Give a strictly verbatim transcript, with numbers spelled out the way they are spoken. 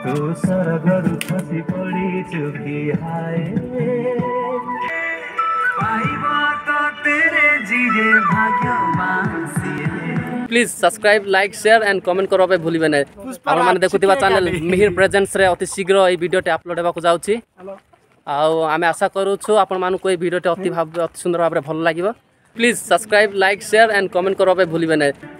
तू सरगरु खसी पड़ी चुकी हाय पाइबा तो तेरे जीवे भाग्यवान से। Please subscribe like share and comment करबा पे भूलिबे नै। आपण माने देखुथिबा चैनल मिहिर प्रेजेंस रे अति शीघ्र ए वीडियोटे अपलोड हेबा को जाउची आउ आमे आशा करूछु आपण मानु को ए वीडियोटे अति भाव अति सुंदर भाबरे भल लागिवो। Please subscribe like share and comment करबा पे भूलिबे नै।